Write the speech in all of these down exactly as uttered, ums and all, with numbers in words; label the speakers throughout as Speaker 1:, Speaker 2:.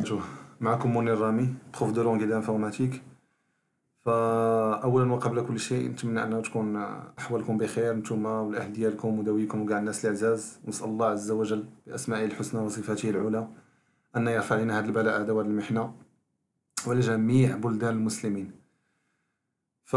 Speaker 1: وبركاته. معكم منير رامي، بروف دو لونغ دانفورماتيك. فأولا وقبل كل شيء نتمنى أن تكون أحوالكم بخير نتوما والأهل ديالكم وذويكم وكاع الناس العزاز. نسأل الله عز وجل بأسمائه الحسنى وصفاته العلى أن يرفع علينا هذا البلاء هذا وهذه المحنة وعلى جميع بلدان المسلمين. ف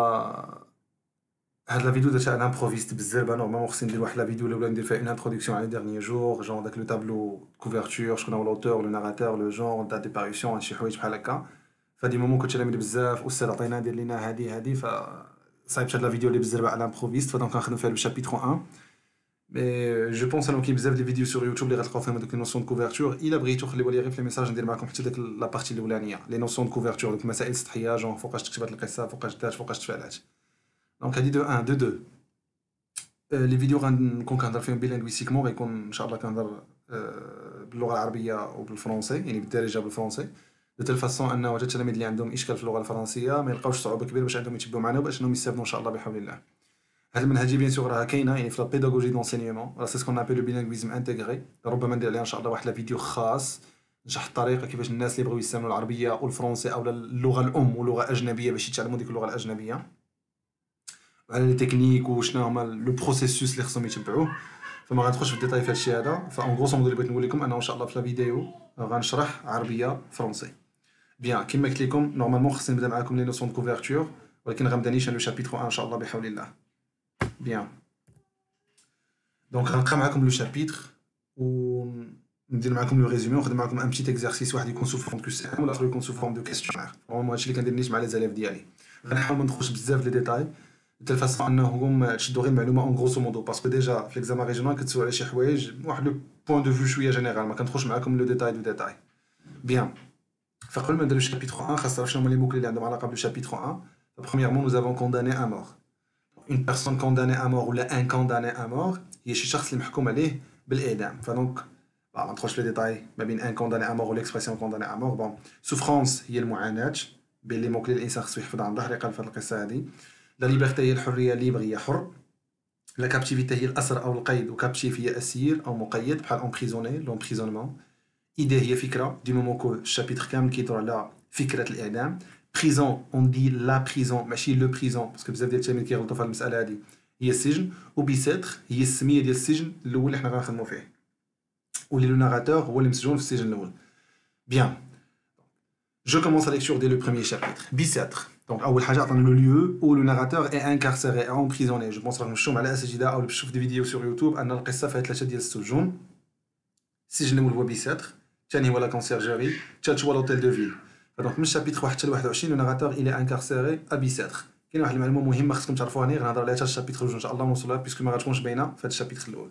Speaker 1: هاد لا فيديو درتها انا امبروفيست بزاف. نورمالمون خصني ندير واحد لا فيديو الاولى ندير فيها اون انتروداكسيون على لي ديرنيي جور، جون داك لو تابلو كوفرتور، شكون هو لوتور لو ناراتور لو جون دات ديباريسيون شي حوايج بحال هكا. فهادي مومون كنت تلاميذ بزاف استاذ عطينا دير لينا هادي هادي ف صايبت هاد لا فيديو اللي بزاف على امبروفيست. فدونك كنخدم فيها لو شابيتر واحد. مي جو بونس انه كاين بزاف ديال الفيديو سور يوتيوب اللي غتلقاو فيهم هذوك لي نوسيون دو كوفرتور. الا بغيتو خليوا لي غير في لي ميساج ندير معكم حتى ديك لا بارتي الاولانيه لي نوسيون دو كوفرتور، دوك المسائل السطحيه جون فوقاش تكتبات القصه، فوقاش دات، فوقاش تفعلات. دونك هادي دو واحد دو اثنين. لي فيديو غنكون كنهضر فيهم بيلينغويستيكمون، غيكون ان شاء الله كنهضر باللغه العربيه وبالفرنسي، يعني بالدارجه بالفرنسي، دو تيل فاسون انه حتى التلاميذ اللي عندهم اشكال في اللغه الفرنسيه ما يلقاوش صعوبه كبيره باش عندهم يتبعوا معنا وباش انهم يستافدوا ان شاء الله بحول الله. هاد المنهجيه بيان سور راها كاينه يعني في لا بيداغوجي دونسينيومون، راه سي سكون ابل لو بيلينغويزم انتيغري. ربما ندير عليها ان شاء الله واحد لا فيديو خاص نشرح الطريقه كيفاش الناس اللي بغاو يستعملوا العربيه والفرنسي او اللغه الام ولغه اجنبيه باش يتعلموا ديك اللغه الاجنبيه، على لي تكنيك وشنو هما لو بروسيسوس اللي خصهم يتبعوه. فما غندخلش في الديتاي في هادشي هذا. فان غروس مودو اللي بغيت نقول لكم انه ان شاء الله في لا فيديو غنشرح عربيه فرنسي. بيان كيما قلت لكم نورمالمون خصني نبدا معاكم لي نوسيون دو كوفرتور، ولكن غنبدا نيشان لو شابيتر واحد ان شاء الله بحول الله. بيان دونك غنقرا معاكم لو شابيتر و ندير معاكم لو ريزومي ونخدم معاكم ان بتيت اكزارسيس، واحد يكون سو فورم دو كيسيون والاخر يكون سو فورم دو كيستيونير. نورمالمون هادشي اللي كندير نيت مع لي زاليف ديالي. غنحاول ما ندخلش بزاف لي ديتاي دو فاسون انهم تشدوا غير المعلومه اون غروسو مودو، باسكو ديجا في ليكزامان ريجيونال كتسول على شي حوايج واحد لو بوين دو فيو شويه جينيرال، ما كندخلش معاكم لو ديتاي دو ديتاي. بيان فقبل ما ندير لو شابيتر واحد خاص تعرف شنو هما لي موكلي اللي عندهم علاقه بلو شابيتر واحد. برومييرمون نوز افون كونداني ا مور. اون بيرسون كونداني ا مور ولا ان كونداني ا مور هي شي شخص اللي محكوم عليه بالاعدام. فدونك ما ندخلش في لي ديتاي ما بين ان كونداني ا مور والاكسبرسيون كونداني ا مور. بون سوفرونس هي المعاناه، بين لي موكلي الانسان خصو يحفظها عن ظهر قلب في هذه القصه هذه. لا ليبرتي هي الحريه، ليبر هي حر. لا كابتيفيتي هي الاسر او القيد، وكابتيف هي اسير او مقيد بحال امبريزوني لومبريزونمون. ايدي هي فكره، دي مومون كو الشابيتر كامل كيدور على فكره الاعدام. بريزون اون دي لا بريزون ماشي لو بريزون، باسكو بزاف ديال التلاميذ كيغلطوا في هذه المساله هذه، هي السجن. وبيسيتر هي السميه ديال السجن الاول اللي حنا غنخدموا فيه، واللي لو ناراتور هو اللي مسجون في السجن الاول. بيان جو كومونس لا ليكتور ديال لو بروميير شابيتر. بيسيتر دونك اول حاجه عطانا لو ليو او لو ناراتور اي انكارسيري او امبريزوني. جو بونس راكم نشوفوا على اساتذه او باش تشوف دي فيديو سور يوتيوب ان القصه فيها ثلاثه ديال السجون. السجن الاول هو بيسيتر، الثاني هو لا كونسيرجيري، الثالث هو لوتيل دو فيل. فدونك من الشابيتر واحد حتى ل واحد وعشرين لو ناراتور الي انكارسيري ا بيسيتر. كاين واحد المعلومه مهمه خصكم تعرفوها هنا، غنهضر عليها حتى الشابيتر جوج ان شاء الله نوصلها بيسكو ما غتكونش باينه في هذا الشابيتر الاول.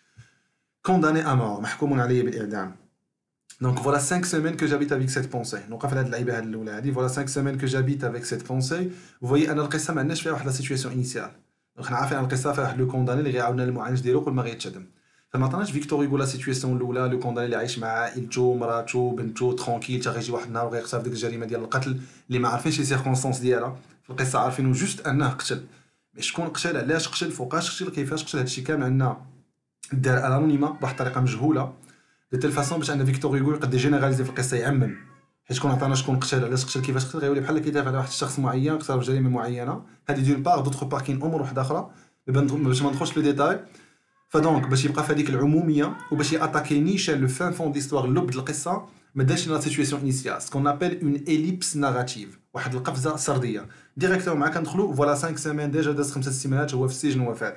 Speaker 1: كونداني ا مور محكوم عليه بالاعدام. Donc voilà cinq semaines que j'habite avec cette pensée. Donc قافل هاد اللعيبه هاد الاولى هادي voilà cinq semaines que j'habite avec cette pensée. Vous voyez ان القصه ما عندناش فيها واحد لا سيتوياسيون انيسيال. دونك حنا عارفين ان القصه فيها واحد لو كونداني اللي غيعاوننا المعالج ديالو قبل ما غيتشدم. فما عطاناش فيكتور يقول لا سيتوياسيون الاولى لو كونداني اللي عايش مع عائلته مراتو بنتو ترونكيل تا غيجي واحد النهار وغيقصها في ديك الجريمه ديال القتل اللي ما عارفينش لي سيركونستانس ديالها في القصه، عارفينو جوست انه قتل. مي شكون قتل، علاش قتل، فوقاش قتل، كيفاش قتل، هادشي كامل عندنا دار على انونيما بواحد الطريقه مجهوله دو تيل فاسون باش ان فيكتور يقول يقدر جينيراليزي في القصه يعمم. حيت شكون عطانا شكون قتل علاش قتل كيفاش قتل غيولي بحال كيدافع على واحد الشخص معين قتل في جريمه معينه. هذه دون بار دوطخ بار كاين امور واحده اخرى باش ما ندخلش في لي ديتاي. فدونك باش يبقى في هذيك العموميه وباش ياتاكي نيشان لو فان فون ديستوار اللب د القصه ما دارش لا سيتوياسيون انيسيال سكون ابل اون اليبس ناراتيف، واحد القفزه سرديه ديريكتور معاك كندخلوا فوالا خمس سيمين ديجا داز خمسه سيمانات هو في السجن هو فاري.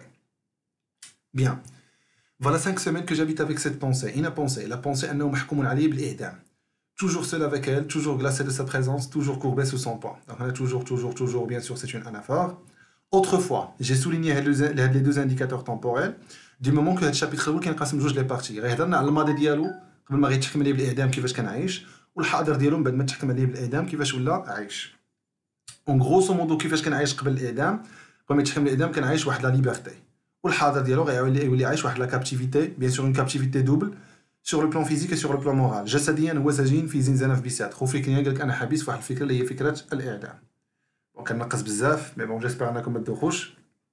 Speaker 1: بيان Voilà cinq semaines que j'habite avec cette pensée. Une pensée, la pensée أنه محكوم عليه بالإعدام. Toujours seul avec elle, toujours glacé de sa présence, toujours courbé sous son poids. Donc là, toujours, toujours, toujours, bien sûr, c'est une anaphore. Autrefois, j'ai souligné les deux indicateurs temporels du moment que هذا الشابيتر الأول كينقسم جوج لي بارتي. غيهضرنا على الماضي ديالو قبل ما غيتحكم عليه بالإعدام كيفاش كان عايش، والحاضر ديالو من بعد ما تحكم عليه بالإعدام كيفاش ولا عايش. اون غروسو مودو كيفاش كان عايش قبل الإعدام، قبل ما يتحكم بالإعدام كان عايش واحد لا ليبرتي. والحاضر ديالو غيولي يولي عايش واحد لا كابتيفيتي، بيان سور اون كابتيفيتي دوبل سور لو بلان فيزيك و سور لو بلان مورال. جسديا هو سجين في زنزانه في بيسات، وفكريا قال لك انا حبيس في واحد الفكره اللي هي فكره الاعدام. دونك كنقص بزاف مي بون جيسبر انكم ما تدوخوش.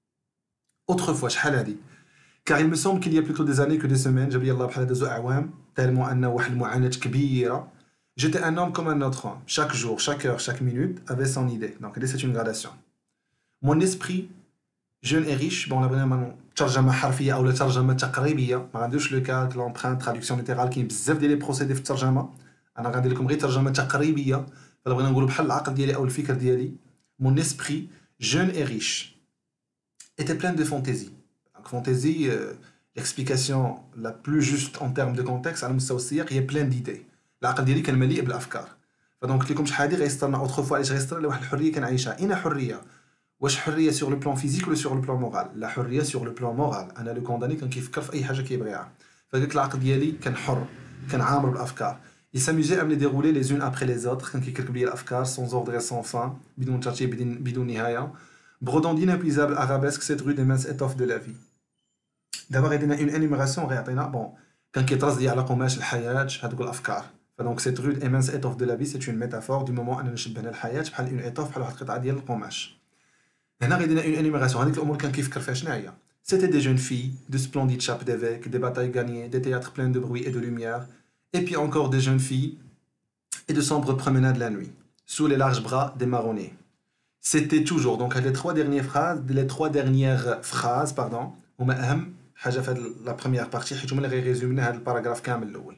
Speaker 1: اوترفوا شحال هادي كار il me semble qu'il y a plutôt des années que des semaines، جاب يلاه بحال دازو اعوام تالمو انه واحد المعاناه كبيره J'étais un homme comme un autre homme. Chaque jour, chaque heure, chaque minute avait son idée. Donc, c'est une gradation. Mon esprit, jeune et riche, bon, on a vraiment ترجمة حرفية أو ترجمة تقريبية ما غنديروش لو كا لونبران تراديكسيون ليترال كاين بزاف ديال لي بروسيدي في الترجمة أنا غندير لكم غير ترجمة تقريبية فلا بغينا نقولوا بحال العقل ديالي أو الفكر ديالي mon esprit jeune et riche était plein de fantaisie. Donc fantaisie, euh, l'explication la plus juste en termes de contexte على مستوى السياق هي plein d'idées. العقل ديالي كان مليء بالأفكار. فدونك قلت لكم شحال هادي غيصطرنا اوتخ فوا علاش غيصطر لواحد الحرية كنعيشها. أين حرية؟ واش حريه sur le plan physique ولا sur le plan moral لا حريه sur le plan moral انا لو كونداني كان كيفكر في اي حاجه كيبغيها فقلت العقل ديالي كان حر كان عامر بالافكار il s'amusait à me les dérouler les unes après les autres كان كيكركب لي الافكار sans ordre et sans fin بدون ترتيب بدون نهايه brodant d'inépuisables arabesques cette rue des minces étoffes de la vie دابا غادينا اون انيميراسيون غيعطينا بون كان كيطرز لي على قماش الحياه هذوك الافكار فدونك cette rue des minces étoffes de la vie c'est une métaphore du moment اننا شبهنا الحياه بحال اون ايتوف بحال واحد القطعه ديال القماش هنا غيدينا اون انيميراسيون هذيك الامور كان كيفكر فيها شنو هي c'était des jeunes filles de splendides chapes d'évêques des batailles gagnées des théâtres pleins de bruit et de lumière et puis encore des jeunes filles et de sombres promenades la nuit sous les larges bras des marronnés c'était toujours donc les trois dernières phrases les trois dernières phrases pardon هما اهم حاجه في هذه لا بروميير بارتي حيت هما اللي غيريزومينا هذا الباراغراف كامل الاول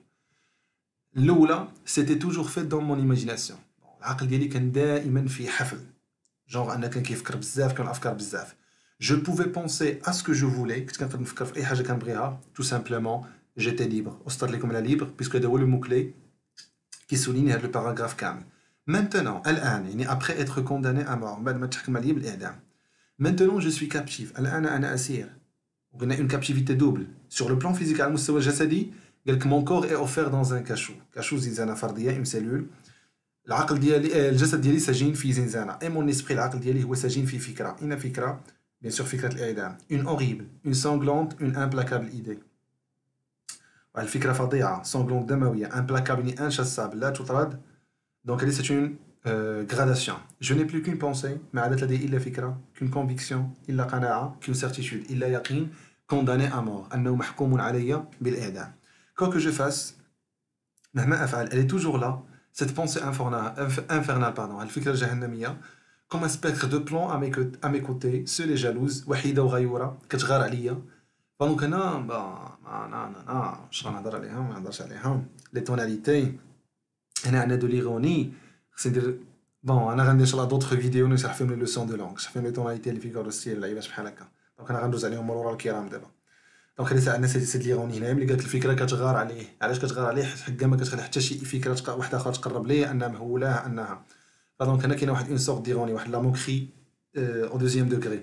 Speaker 1: الاولى c'était toujours fait dans mon imagination العقل ديالي كان دائما في حفل genre انا كان كيفكر بزاف كان افكار بزاف je pouvais penser à ce que je voulais كنت كنقدر نفكر في اي حاجه كنبغيها tout simplement j'étais libre وسطر لكم على libre puisque هذا هو لو مو كلي كي سوليني هذا الباراغراف كامل maintenant الان يعني après être condamné à mort بعد ما تحكم عليا بالاعدام maintenant je suis captif الان انا اسير وقلنا une captivité double sur le plan physique على المستوى الجسدي قال لك mon corps est offert dans un cachot cachot زنزانه فرديه une cellule العقل ديالي الجسد ديالي سجين في زنزانه اي مون اسبري العقل ديالي هو سجين في فكره ان فكره بيان سور فكره الاعدام une horrible une sanglante une implacable idée واحد الفكره فظيعه sanglante دمويه implacable يعني انشاسable لا تطرد دونك هذه c'est une euh, gradation je n'ai plus qu'une pensée ما عادت لدي الا فكره qu'une conviction الا قناعه qu'une certitude الا يقين condamné à mort انه محكوم علي بالاعدام quoi que je fasse مهما افعل elle est toujours là cette pensée infernale, pardon, الفكرة الجهنمية comme un spectre de plomb à mes, à mes côtés, seule et jalouse, وحيدة وغيورة كتغار عليا فدونك هنا با انا انا واش غنهضر عليها ما نهضرش عليها لي توناليتي هنا عندنا دو ليغوني خصني ندير بون انا غندير ان شاء الله دوطخ فيديو نشرح فيهم لي لوسون دو لونغ نشرح فيهم لي توناليتي لي فيغور ستيل لعيبات بحال هكا دونك انا غندوز عليهم مرورا الكرام دابا دونك هذه عندنا سيد ليغوني هنا ملي قالت الفكره كتغار عليه علاش كتغار عليه حيت ما كتخلي حتى شي فكره واحده اخرى تقرب ليه انها مهولاه انها فدونك هنا كاينه واحد اون سورت ديغوني واحد لا موكري او دوزيام دوغري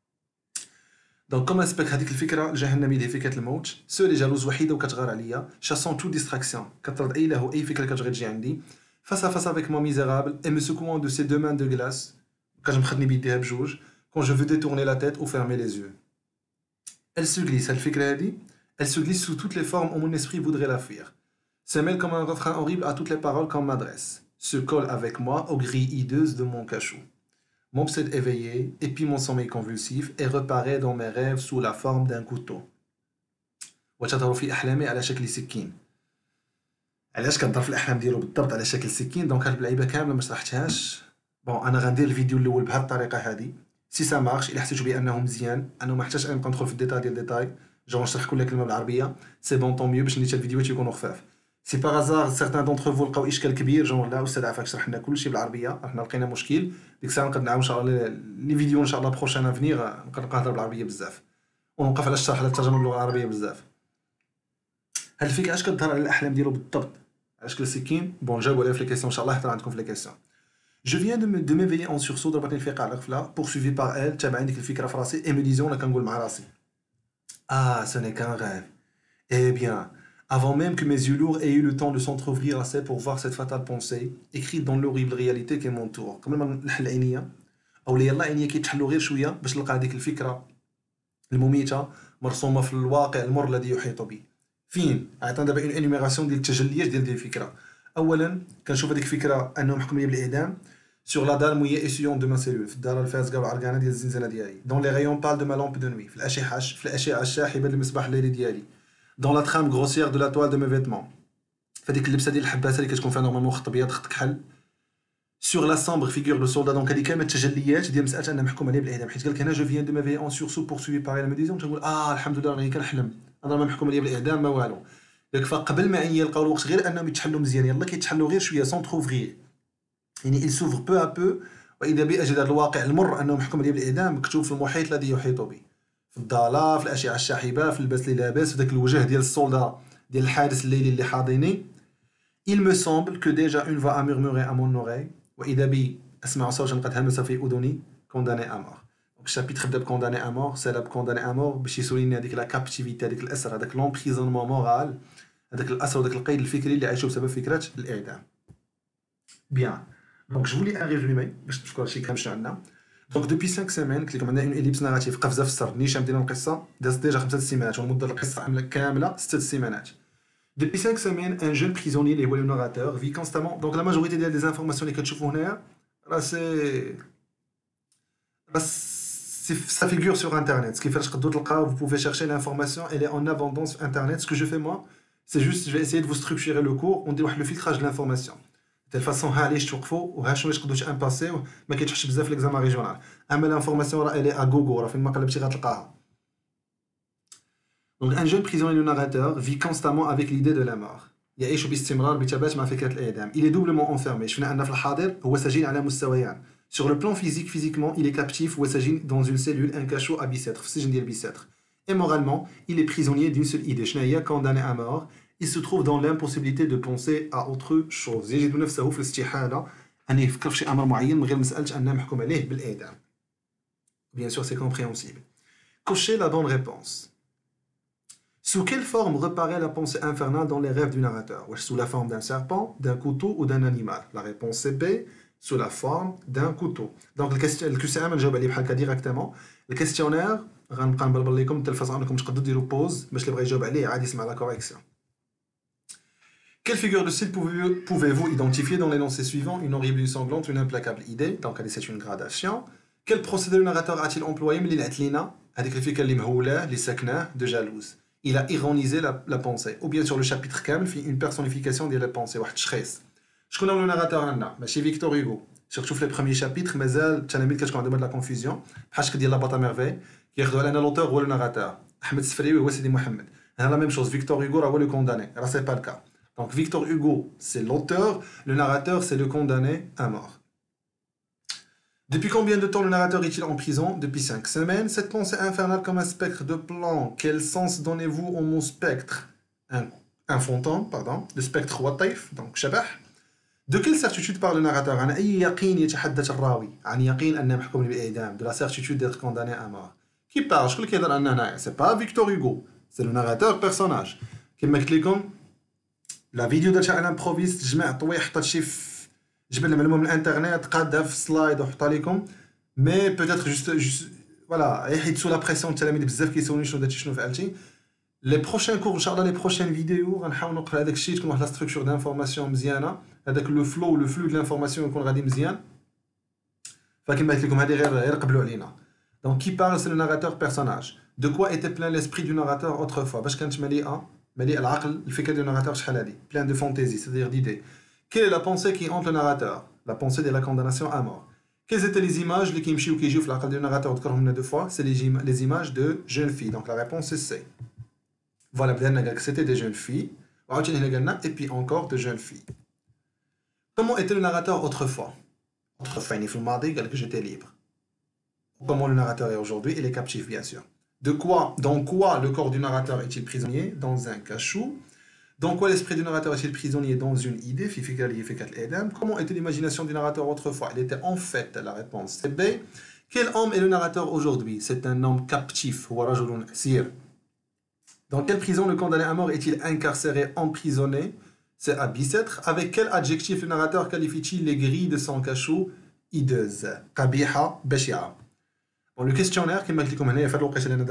Speaker 1: دونك كوم اسبيك هذيك الفكره الجهنميه اللي هي فكره الموت سولي جالوز وحيده وكتغار عليا شاسون تو ديستراكسيون كطرد اي له اي فكره كتبغي تجي عندي فاس فاس افيك مو ميزيرابل اي مو سكوون دو سي دو مان دو غلاس كتمخدني بيديها بجوج كون جو فو détourner la tête ou fermer les yeux elle se glisse الفكره هذه elle se glisse sous toutes les formes où mon esprit voudrait la fuir se mêle comme un refrain horrible à toutes les paroles qu'on m'adresse se colle avec moi aux grilles hideuses de mon cachot m'obsède éveillé, épie mon sommeil convulsif et reparaît dans mes rêves sous la forme d'un couteau. وتظهر في أحلامي على شكل سكين. علاش كتظهر في الأحلام ديالو بالضبط على شكل سكين؟ دونك هاد اللعيبة كاملة ما شرحتهاش. بون أنا غندير الفيديو الأول بهاد الطريقة هادي. سي سا مارش إلا حسيتو بأنه مزيان أنه ما احتاجش نبقى ندخل في الديتاي ديال الديتاي جون نشرح كل كلمة بالعربية سي بون طون ميو باش نيت الفيديوهات يكونوا خفاف. سي باغ ازار سيغتان دونتر فو لقاو اشكال كبير جون لا استاذ عفاك شرح لنا كلشي بالعربيه حنا لقينا مشكل ديك الساعه نقدر نعاود ان شاء الله لي فيديو ان شاء الله بروشان افنيغ نقدر نهضر بالعربيه بزاف ونوقف على الشرح على الترجمه باللغه العربيه بزاف هاد الفكره اش كتظهر على الاحلام ديالو بالضبط على شكل سكين بون جاوبوا عليها في لي كيسيون ان شاء الله حتى عندكم في لي كيسيون Je viens de me de m'éveiller en sursaut ضربتني الفيقه على الغفله poursuivi par elle تابعني ديك الفكره في راسي et me disant انا كنقول مع راسي ah ce n'est qu'un rêve eh bien avant même que mes yeux lourds aient eu le temps de s'entrouvrir assez pour voir cette fatale pensée écrite dans l'horrible réalité qui m'entoure قبل ما نحل عينيا او لي يلاه عينيا كيتحلوا غير شويه باش نلقى هذيك الفكره المميته مرسومه في الواقع المر الذي يحيط بي فين عطانا دابا اون انيميراسيون ديال التجليات ديال ديال الفكره اولا كنشوف هذيك الفكره انه محكوم لي بالاعدام sur la dalle mouillée essuyante de ma cellule في الدار الفاسقه والعرقانه ديال الزنزانه ديالي dans les rayons pâles de ma lampe de nuit في الاشعه في الاشعه الشاحبه ديال المصباح الليلي ديالي dans la trame grossière de la toile de mes vêtements فهاديك اللبسه ديال الحباسه اللي كتكون فيها نورمالمون خط ابيض خط كحل. سور لا سامبر فيغور لو سولدا. دونك هذه كامل التجليات ديال مساله انه محكوم عليه بالاعدام، حيت قال لك انا جو فيان دو مافي اون سورسو بورسوي باغي لا ميديزون، تنقول اه الحمد لله راني كنحلم انا ما محكوم عليا بالاعدام ما والو. داك فقبل ما يلقاو الوقت غير انهم يتحلوا مزيان يلا كيتحلوا غير شويه سون تروفغي، يعني il s'ouvre peu à peu. واذا بي اجد هذا الواقع المر انه محكوم عليه بالاعدام مكتوب في المحيط الذي يحيط به، في الضلال، في الاشعه الشاحبه، في اللباس اللي لابس، في ذاك الوجه ديال السولدا ديال الحارس الليلي اللي حاضيني. il me semble que déjà une voix a murmuré à mon oreille واذا بي اسمع صوتا قد همس في اذني condamné à mort. دونك الشابيتر بدا بكونداني ا مور، سالا بكونداني ا مور باش يسوليني هذيك لا كابتيفيتي، هذيك الاسر، هذاك لومبريزونمون مورال، هذاك الاسر وذاك القيد الفكري اللي عايشوا بسبب فكره الاعدام. بيان دونك جو لي ان ريزومي باش تفكروا شي كلام شنو عندنا. دونك دوبي خمس سيمين قلت لكم عندنا اون اليبس ناراتيف قفزه في السر نيشان ديال القصه دازت ديجا خمسه سيمانات والمده القصه كامله سته سيمانات. Depuis cinq semaines, un jeune prisonnier, les le narrateur, vit constamment. Donc la majorité des informations que tu vois, c'est ça figure sur Internet. Ce qui fait que vous pouvez chercher l'information, elle est en abondance sur Internet. Ce que je fais moi, c'est juste, je vais essayer de vous structurer le cours. On dit le filtrage de l'information. De telle façon, ha allez, je trouve faux, ou ha je vais te impasser, ou ma qu'est-ce que je fais l'examen régional. Mais l'information, elle est à gogo, la fin de ma calme petit rat. Donc un jeune prisonnier le narrateur vit constamment avec l'idée de la mort. يعيش باستمرار بثبات مع فكرة الإعدام. Il est doublement enfermé. شفنا أن في الحاضر هو سجين على مستويان. Sur le plan physique, physiquement, il est captif ou سجين dans une cellule, un cachot à Bicêtre, في السجن ديال Bicêtre. Et moralement, il est prisonnier d'une seule idée. شنو هي condamné à mort. Il se trouve dans l'impossibilité de penser à autre chose. يجد نفسه في الاستحالة أن يفكر في شيء أمر معين من غير مسألة أنه محكوم عليه بالإعدام. Bien sûr, c'est compréhensible. Cochez la bonne réponse. Sous quelle forme reparaît la pensée infernale dans les rêves du narrateur? Sous la forme d'un serpent, d'un couteau ou d'un animal? La réponse est B, sous la forme d'un couteau. Donc le questionnaire, je vais aller directement. Le questionnaire, je vais vous dire de telle façon que vous pouvez faire pause, mais je vais vous dire à la correction. Quelle figure de style pouvez-vous identifier dans l'énoncé suivant? Une horrible sanglante, une implacable idée. Donc c'est une gradation. Quel procédé le narrateur a-t-il employé? Mais il a dit هذيك الفكره اللي مهوله اللي ساكنه de jalouse. Il a ironisé la, la pensée. Ou bien sur le chapitre كامل في une personnification de la pensée. واحد الشخيص. شكون هو الناراتور عندنا؟ ماشي فيكتور هيغو. سورتو في لي بروميي شابيتر مازال التلاميذ كتكون عندهم هاد لا كونفوزيون بحال شكل ديال لا باطا ميرفي كياخذوا على ان لوتور هو الناراتور. احمد السفريوي هو سيدي محمد. هنا لا ميم شوز فيكتور هيغو راه هو لو كونداني. راه سي با الكا. دونك فيكتور هيغو سي l'auteur, le narrateur c'est le condamné à mort. Depuis combien de temps le narrateur est-il en prison? Depuis cinq semaines. Cette pensée infernale comme un spectre de plan. Quel sens donnez-vous au mot spectre? Un, un fantôme, pardon. Le spectre watif, donc شبح. De quelle certitude parle le narrateur? عن أي يقين يتحدث الراوي؟ عن يقين أنه محكوم بالإعدام. De la certitude d'être condamné à mort. Qui parle? شكون اللي كيهضر عنا هنايا؟ C'est pas Victor Hugo. C'est le narrateur personnage. كما قلت لكم لا فيديو درتها على امبروفيست جمع طويح حطيت شي جبنا المعلومه من الانترنت قادها في سلايد وحطها لكم مي بوتيتر جوست جوست فوالا حيت سو لا بريسيون التلاميذ بزاف كيسولوني شنو درتي شنو فعلتي. لي بروشين كور ان شاء الله لي بروشين فيديو غنحاول نقرا هذاك الشيء تكون واحد لا ستركتور دانفورماسيون مزيانه هذاك لو فلو لو فلو د لانفورماسيون يكون غادي مزيان فكما قلت لكم هذه غير غير قبلوا علينا. دونك كي بارل سي لو ناراتور بيرسوناج. دو كوا ايتي بلان ليسبري دو ناراتور اوترفوا باش كانت مليئه مليء العقل الفكره ديال الناراتور شحال هادي بلان دو فانتازي سيدير ديدي. Quelle est la pensée qui hante le narrateur? La pensée de la condamnation à mort. Quelles étaient les images les qui me qui jouent la du narrateur de deux fois? C'est les, les images de jeunes filles. Donc la réponse est C. Voilà, c'était des jeunes filles. Et puis encore de jeunes filles. Comment était le narrateur autrefois? Autrefois, il faut demander que j'étais libre. Comment le narrateur est aujourd'hui? Il est captif, bien sûr. De quoi, dans quoi le corps du narrateur est-il prisonnier? Dans un cachot. Dans quoi l'esprit du narrateur est-il prisonnier? Dans une idée. Comment était l'imagination du narrateur autrefois? Il était en fait, la réponse c'est B. Quel homme est le narrateur aujourd'hui? C'est un homme captif. Dans quelle prison le condamné à mort est-il incarcéré, emprisonné? C'est à Bicêtre. Avec quel adjectif le narrateur qualifie-t-il les grilles de son cachot? Hideuses. Qabiha, bashia. Bon, le questionnaire qui m'a dit comme il y a fait l'occasion de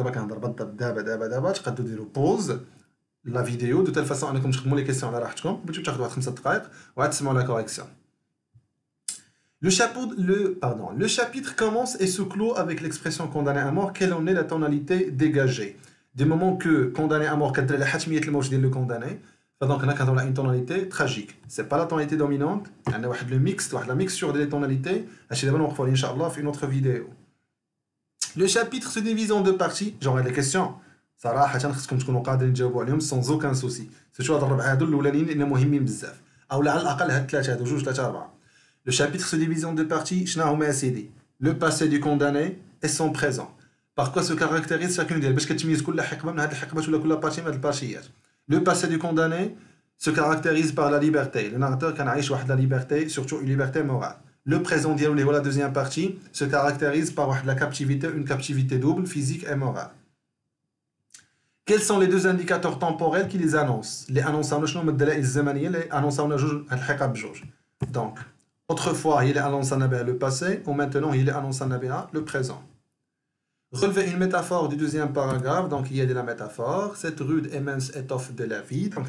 Speaker 1: faire pause. La vidéo de telle façon انكم تخدموا les questions على راحتكم بغيتو تاخذوا واحد خمسة دقائق وعاد تسمعوا la correction. Le chapitre le pardon, le chapitre commence et se clôt avec l'expression condamné à mort. Quelle en est la tonalité dégagée? Du moment que condamné à mort كدير على حتميه الموت ديال le condamné فدونك هنا كنهضروا على اون توناليتي تراجيك سي با لا توناليتي دومينونت عندنا واحد لو ميكس واحد لا ميكستور ديال لي توناليتي هادشي دابا نوقفوا عليه ان شاء الله في اون اوتر فيديو لو شابيتر سو ديفيز اون دو بارتي جونغ هاد لي كيسيون صراحه خصكم تكونوا قادرين تجاوبوا عليهم سون زوكان سوسي سيرتو هاد الربعه هادو الاولانيين لان مهمين بزاف او على الاقل هاد الثلاثه هادو جوج ثلاثه اربعه لو شابيتر سو ديفيز اون دو بارتي شنو هما يا سيدي لو باسي دو كونداني اي سون بريزون باغ كوا سو كاركتيريز شاكون ديال باش كتميز كل حقبه من هاد الحقبات ولا كل بارتي من هاد البارتيات لو باسي دو كونداني se caractérise par la liberté. Le narrateur كان عايش واحد la liberté, surtout une liberté morale. Le présent ديالو اللي هو la deuxième partie se caractérise par واحد la captivité, une captivité double, physique et morale. Quels sont les deux indicateurs temporels qui les annoncent? Les annoncent شنو هما الدلائل الزمنيه اللي annoncewنا جوج هاد الحقب بجوج. Donc, autrefois هي اللي annoncewنا بها le passé ou maintenant هي اللي annoncewنا بها le présent. Relever une métaphore du deuxième paragraphe, donc il y a de la métaphore, cette rude et mince étoffe de la vie, donc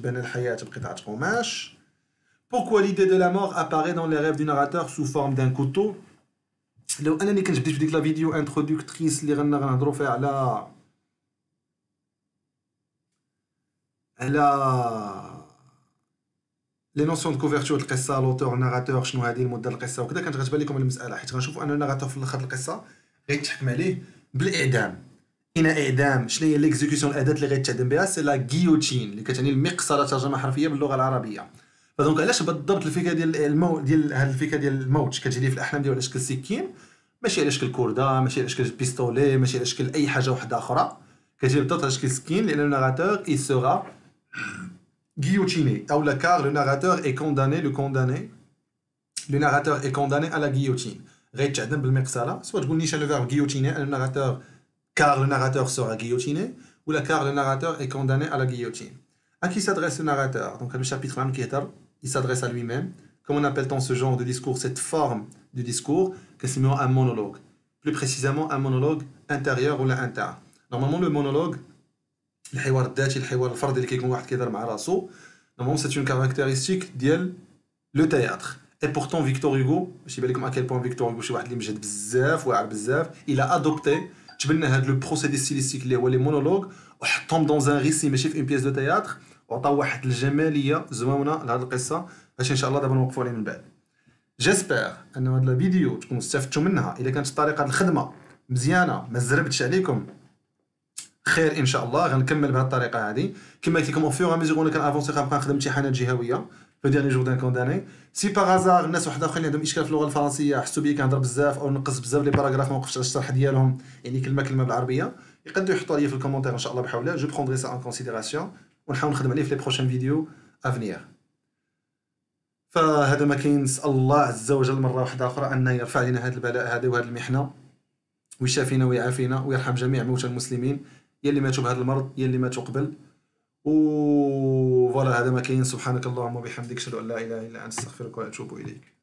Speaker 1: pourquoi l'idée de la mort apparaît dans les rêves du narrateur sous forme d'un couteau? لو انني كنت بديت بديك لا فيديو انترودكتريس اللي غنهضروا فيها على على لي نوسيون دو كوفرتور القصه لوتور ناراتور شنو هذه المده القصه وكذا كانت غتبان لكم المساله حيت غنشوفوا ان الناراتور في الاخر القصه غيتحكم عليه بالاعدام. ان اعدام شنو هي ليكزيكسيون الاداه اللي غيتعدم بها سي لا غيوتين اللي كتعني المقصله ترجمه حرفيه باللغه العربيه. فدونك علاش بالضبط الفكره ديال الموت ديال هذه الفكره ديال الموت كتجي لي في الاحلام ديالو على شكل سكين ماشي على شكل كورده ماشي على شكل بيستولي ماشي على شكل اي حاجه واحده اخرى كتجي بالضبط على شكل سكين لان الناراتور اي سورا guillotiné ou la car le narrateur est condamné le condamné le narrateur est condamné à la guillotine غيتعدم بالمقصله سواء تقول نيشان لو فيرب guillotiner le narrateur car le narrateur sera guillotiné ou la car le narrateur est condamné à la guillotine. À qui s'adresse le narrateur? Donc le chapitre même qui est il s'adresse à lui-même. Comment appelle-t-on ce genre de discours, cette forme du discours que c'est un monologue, plus précisément un monologue intérieur ou interne. Normalement le monologue الحوار الذاتي الحوار الفردي اللي كيكون واحد كيهضر مع راسو نورمالمون سي اون كاركتيرستيك ديال لو تياتر اي بورتون فيكتور هوغو باش يبان لكم اكيل بوين فيكتور هوغو شي واحد اللي مجهد بزاف واعر بزاف الى ادوبتي تبنى هذا لو بروسيدي ستيليستيك اللي هو لي مونولوج وحطهم دون ان ريسي ماشي في اون بيس دو تياتر وعطاو واحد الجماليه زوينه لهاد القصه باش ان شاء الله دابا نوقفوا عليه من بعد. جيسبر ان هاد الفيديو تكونوا استفدتوا منها. الا كانت طريقه الخدمه مزيانه ما زربتش عليكم خير ان شاء الله غنكمل بهذه الطريقه هذه كما قلت لكم او فيغ ميزور وانا كنافونسي غنبقى نخدم امتحانات جهويه في ديرني جور دان كونداني سي باغ ازار الناس واحد اخرين اللي عندهم اشكال في اللغه الفرنسيه حسوا بيا كنهضر بزاف او نقص بزاف لي باراغراف ما وقفتش على الشرح ديالهم يعني كلمه كلمه بالعربيه يقدروا يحطوا لي في الكومونتير ان شاء الله بحول الله جو بروندري سا ان كونسيديراسيون ونحاول نخدم عليه في لي بروشين فيديو افنيير. فهذا ما كاين نسال الله عز وجل مره واحده اخرى ان يرفع لنا هذا البلاء هذا وهذه المحنه ويشافينا ويعافينا ويرحم جميع موتى المسلمين يا اللي ماتوا بهذا المرض يا اللي ماتوا قبل. و فوالا هذا ما كاين. سبحانك اللهم وبحمدك اشهد ان لا اله الا انت استغفرك واتوب اليك.